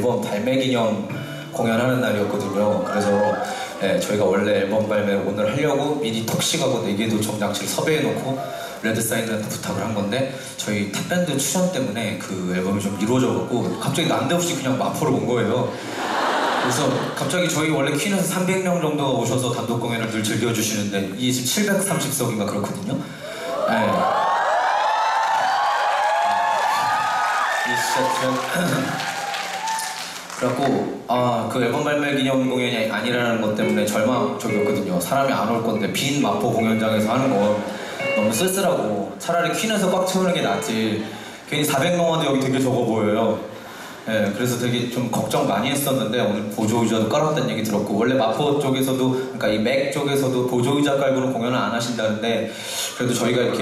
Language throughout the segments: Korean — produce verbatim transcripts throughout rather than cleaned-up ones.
앨범 발매 기념 공연하는 날이었거든요. 그래서 네, 저희가 원래 앨범 발매를 오늘 하려고 미리 턱식하고 네 개도 점장치를 섭외해놓고 레드사인한테 부탁을 한 건데 저희 탑밴드 출연 때문에 그 앨범이 좀 미뤄져갖고 갑자기 난데없이 그냥 마포로 온 거예요. 그래서 갑자기 저희 원래 퀸에서 삼백 명 정도가 오셔서 단독 공연을 늘 즐겨주시는데 이게 지금 칠백삼십 석인가 그렇거든요. 네. 이 진짜 그래갖고 아, 그 앨범 발매 기념 공연이 아니라는 것 때문에 절망적이었거든요. 사람이 안 올 건데 빈 마포 공연장에서 하는 거 너무 쓸쓸하고 차라리 퀸에서 꽉 채우는 게 낫지. 괜히 사백 명 와도 여기 되게 적어 보여요. 예, 그래서 되게 좀 걱정 많이 했었는데 오늘 보조의자도 깔았다는 얘기 들었고 원래 마포 쪽에서도 그러니까 이 맥 쪽에서도 보조의자 깔고는 공연을 안 하신다는데 그래도 저희가 이렇게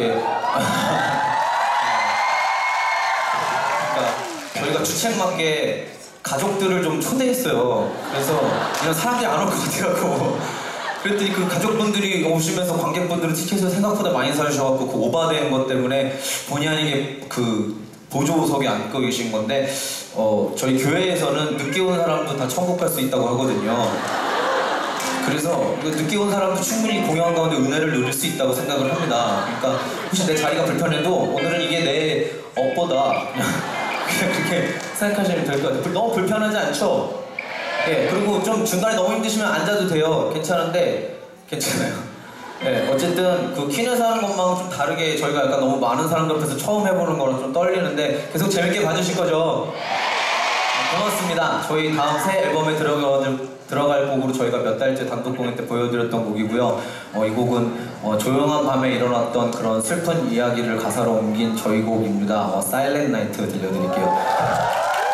그러니까 저희가 주책맞게 가족들을 좀 초대했어요. 그래서 이런 사람들이 안 올 것 같아갖고 그랬더니 그 가족분들이 오시면서 관객분들은 티켓을 생각보다 많이 사주셔갖고 그 오바된 것 때문에 본의 아니게 그 보조석에 앉고 계신 건데 어, 저희 교회에서는 늦게 온 사람도 다 천국 갈 수 있다고 하거든요. 그래서 늦게 온 사람도 충분히 공연 가운데 은혜를 누릴 수 있다고 생각을 합니다. 그러니까 혹시 내 자리가 불편해도 오늘은 이게 내 업보다 그렇게 생각하시면 될 것 같아요. 너무 불편하지 않죠? 예, 그리고 좀 중간에 너무 힘드시면 앉아도 돼요. 괜찮은데 괜찮아요. 예, 어쨌든 그 퀸에서 하는 것만은 좀 다르게 저희가 약간 너무 많은 사람들 앞에서 처음 해보는 거라 좀 떨리는데 계속 재밌게 봐주실 거죠? 네, 고맙습니다. 저희 다음 새 앨범에 들어가, 들어갈 곡으로 저희가 몇 달째 단독 공연 때 보여드렸던 곡이고요. 어, 이 곡은 어, 조용한 밤에 일어났던 그런 슬픈 이야기를 가사로 옮긴 저희 곡입니다. 어, Silent Night 들려드릴게요.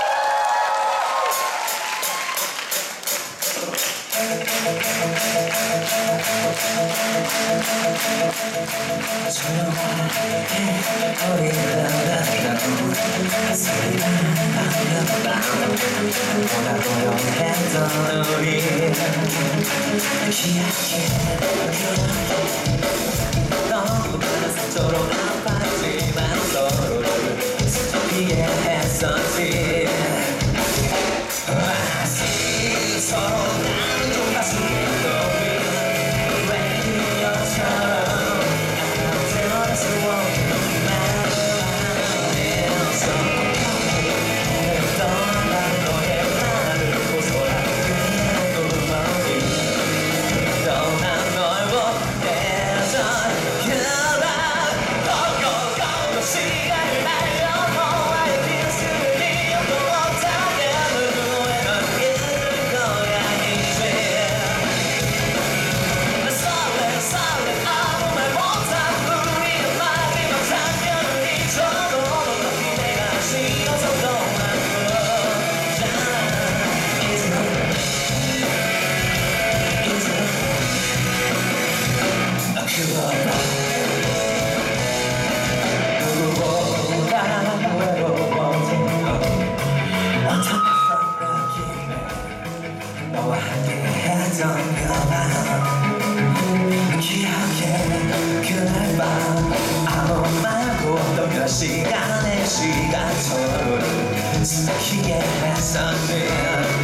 너무 많은 상처로 아팠지만 서로를 스치게 했었지. 서로 나는 좀 가슴이 떠오르 레디오처럼 아무데나 수 없는 말을 하면서 떠난 너의 말을 고소한 그의 꿈이 떠난 널 보내서 그날 걷고 시간을 날려 너와의 비스를 이어도 못하게 널 후회는 잃을 거야 이제. 설레 설레 아무 말 못한 우리의 마지막 장면을 잊어도 너 기대가 싫어서 떠난 거잖아. 이제 이제 나 그거 누구보다 외로워진 어떤 생각이네. 너와 함께 했던 그밤 기억해. 그날 밤 아무 말고 또 몇 시간의 시간 서로를 숨기게 했었네.